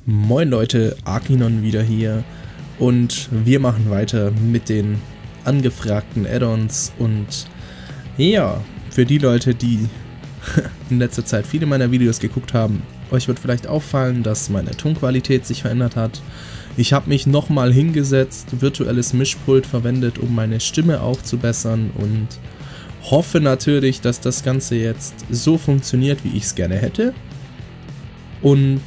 Moin Leute, Arkinon wieder hier und wir machen weiter mit den angefragten Add-ons und ja, für die Leute, die in letzter Zeit viele meiner Videos geguckt haben, euch wird vielleicht auffallen, dass meine Tonqualität sich verändert hat. Ich habe mich nochmal hingesetzt, virtuelles Mischpult verwendet, um meine Stimme aufzubessern und hoffe natürlich, dass das Ganze jetzt so funktioniert, wie ich es gerne hätte. Und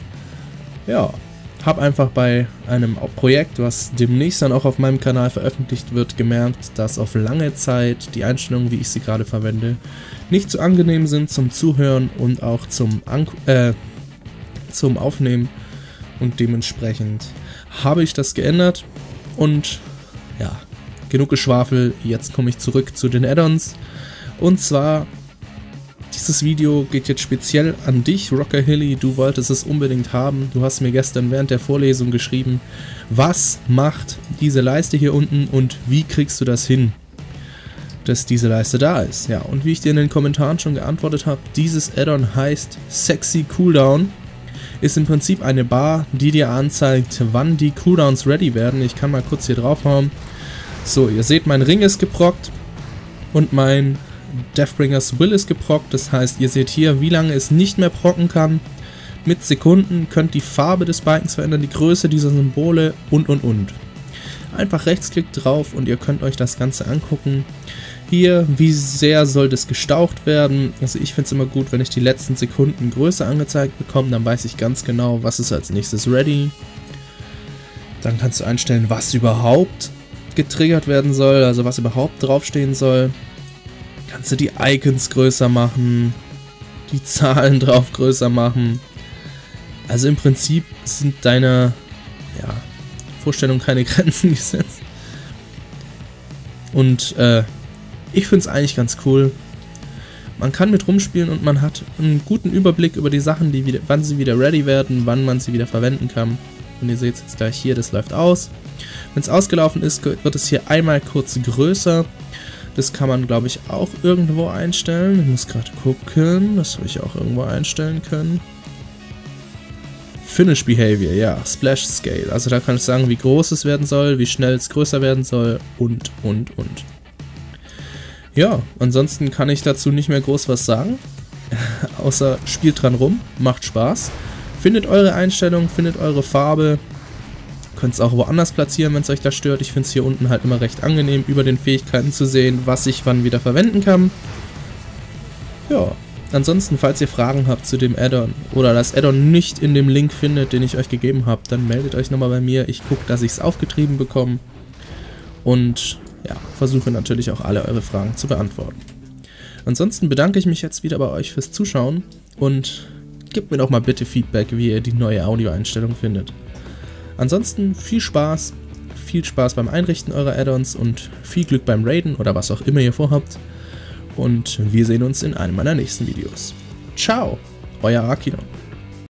ja, habe einfach bei einem Projekt, was demnächst dann auch auf meinem Kanal veröffentlicht wird, gemerkt, dass auf lange Zeit die Einstellungen, wie ich sie gerade verwende, nicht so angenehm sind zum Zuhören und auch zum Aufnehmen. Und dementsprechend habe ich das geändert und ja, genug Geschwafel, jetzt komme ich zurück zu den Add-ons. Und zwar, dieses Video geht jetzt speziell an dich, Rockerhilly, du wolltest es unbedingt haben. Du hast mir gestern während der Vorlesung geschrieben, was macht diese Leiste hier unten und wie kriegst du das hin, dass diese Leiste da ist. Ja, und wie ich dir in den Kommentaren schon geantwortet habe, dieses Add-on heißt Sexy Cooldown. Ist im Prinzip eine Bar, die dir anzeigt, wann die Cooldowns ready werden. Ich kann mal kurz hier draufhauen. So, ihr seht, mein Ring ist geprockt und mein Deathbringers Will ist geprockt. Das heißt, ihr seht hier, wie lange es nicht mehr procken kann. Mit Sekunden könnt die Farbe des Balkens verändern, die Größe dieser Symbole und. Einfach Rechtsklick drauf und ihr könnt euch das Ganze angucken. Hier, wie sehr soll das gestaucht werden. Also ich finde es immer gut, wenn ich die letzten Sekunden größer angezeigt bekomme, dann weiß ich ganz genau, was ist als nächstes ready. Dann kannst du einstellen, was überhaupt getriggert werden soll, also was überhaupt draufstehen soll. Kannst du die Icons größer machen, die Zahlen drauf größer machen. Also im Prinzip sind deiner Vorstellung keine Grenzen gesetzt. Und ich finde es eigentlich ganz cool. Man kann mit rumspielen und man hat einen guten Überblick über die Sachen, wann sie wieder ready werden, wann man sie wieder verwenden kann. Und ihr seht es jetzt gleich hier, das läuft aus. Wenn es ausgelaufen ist, wird es hier einmal kurz größer. Das kann man, glaube ich, auch irgendwo einstellen. Ich muss gerade gucken, das habe ich auch irgendwo einstellen können. Finish Behavior, ja, Splash Scale. Also da kann ich sagen, wie groß es werden soll, wie schnell es größer werden soll und. Ja, ansonsten kann ich dazu nicht mehr groß was sagen. Außer spielt dran rum, macht Spaß. Findet eure Einstellung, findet eure Farbe. Könnt es auch woanders platzieren, wenn es euch da stört. Ich finde es hier unten halt immer recht angenehm, über den Fähigkeiten zu sehen, was ich wann wieder verwenden kann. Ja, ansonsten, falls ihr Fragen habt zu dem Add-on oder das Add-on nicht in dem Link findet, den ich euch gegeben habe, dann meldet euch nochmal bei mir. Ich gucke, dass ich es aufgetrieben bekomme und ja, versuche natürlich auch alle eure Fragen zu beantworten. Ansonsten bedanke ich mich jetzt wieder bei euch fürs Zuschauen und gebt mir doch mal bitte Feedback, wie ihr die neue Audioeinstellung findet. Ansonsten viel Spaß beim Einrichten eurer Add-ons und viel Glück beim Raiden oder was auch immer ihr vorhabt. Und wir sehen uns in einem meiner nächsten Videos. Ciao, euer Arkinon.